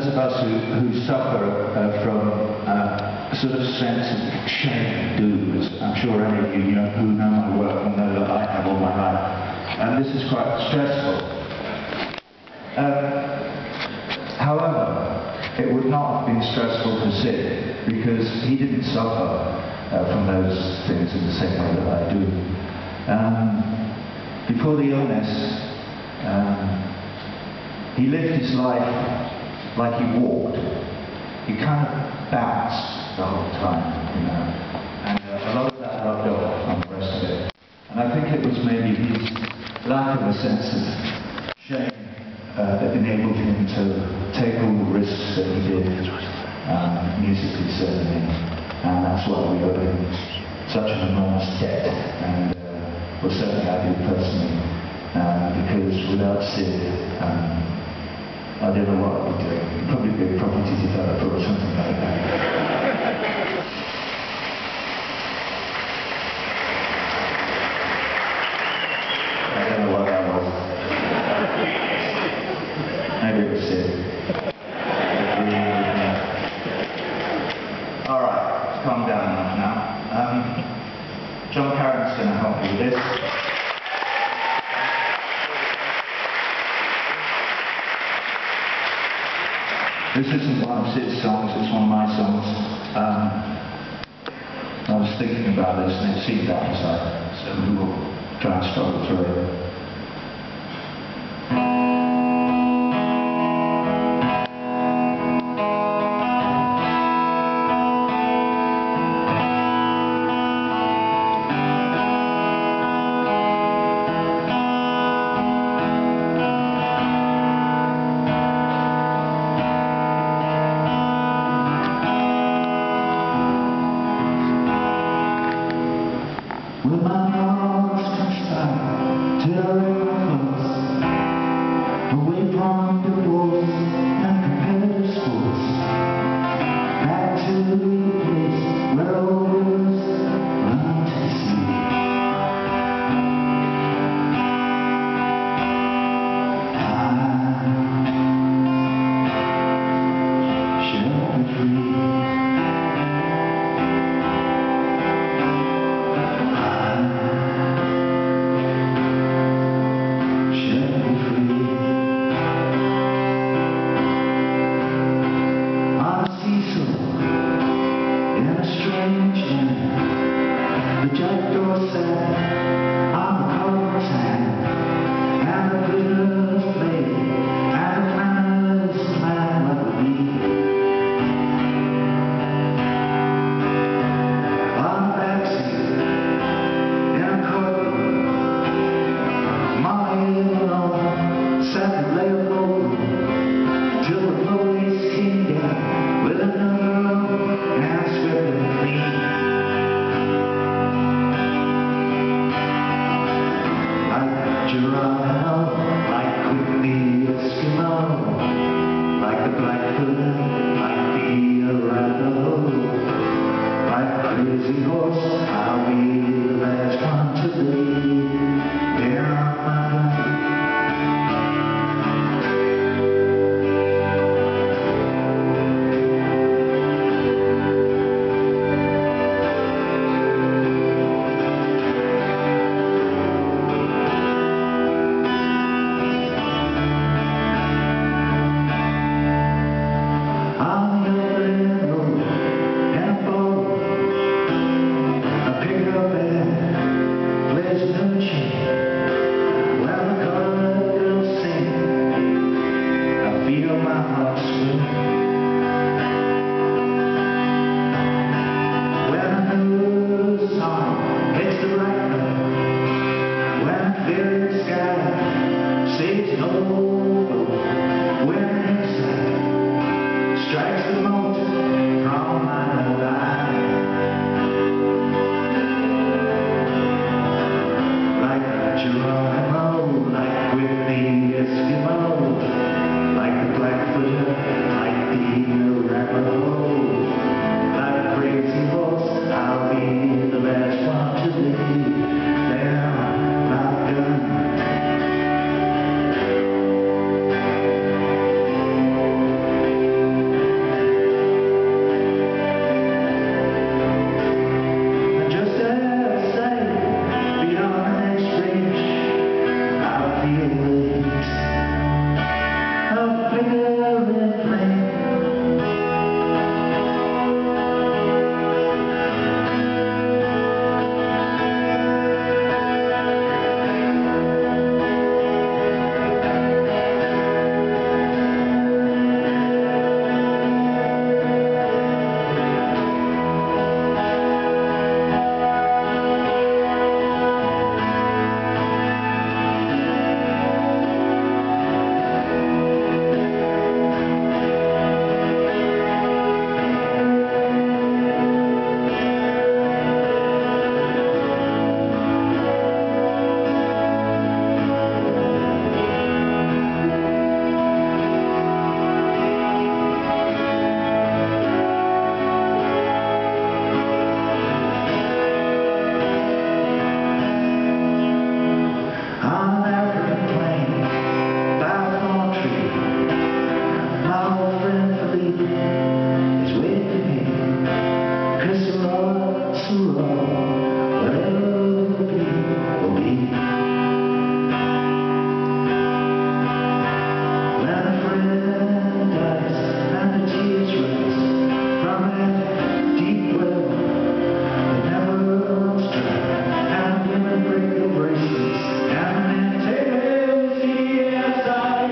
those of us who suffer from a sort of sense of shame and doom, as I'm sure any of you who know my work will know that I have all my life, and this is quite stressful. However, it would not have been stressful to Sid, because he didn't suffer from those things in the same way that I do. Before the illness, he lived his life like he walked. He kind of bounced the whole time, and a lot of that rubbed off on the rest of it. And I think it was maybe his lack of a sense of shame that enabled him to take all the risks that he did, musically certainly, and that's why we owe him such an enormous debt, and well, certainly I do personally, because without Sid, I don't know what I'd be doing. I'd probably be a property developer or something like that. I don't know what that was. Maybe it was Sid. Alright, calm down now. John Carrington's going to help me with this. This isn't one of Sid's songs, it's one of my songs. I was thinking about this and it seemed that inside, so we will try and struggle through it. When my heart comes back to the riverfronts, away from the wars and competitive sports, back to the place where all rivers run to the sea. I shall be free. The jackdaw sat on the cold sand, and the prisoners played, and the planners planned what would be. On the backseat, in a courtroom, Molly alone sat and lay alone, till the police came down with another rope and swept them clean. Like Quickly Eskimo, like the Blackfoot, like the Arapaho, like Crazy Horse, I'll be the last one to leave there on my starts to roll, whatever will be, will be. When a friend dies and the tears rise from that deep well that never runs dry, and women break the bracelets and men take the outside.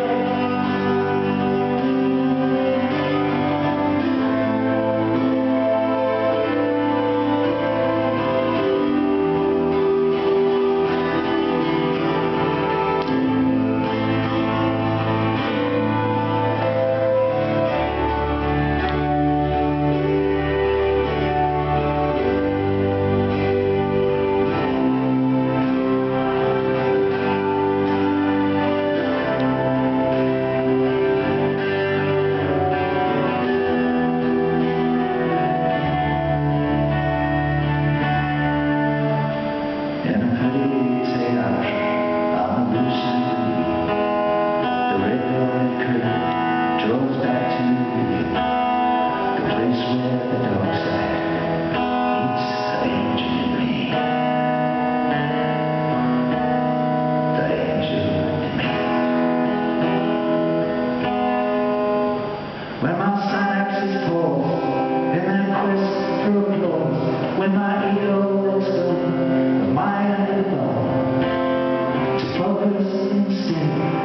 Draws back to me, the place where the dark side meets the angel in me. The angel in me. When my synapses pause in their quest for applause, when my ego is gone, the mind is gone, to focus instead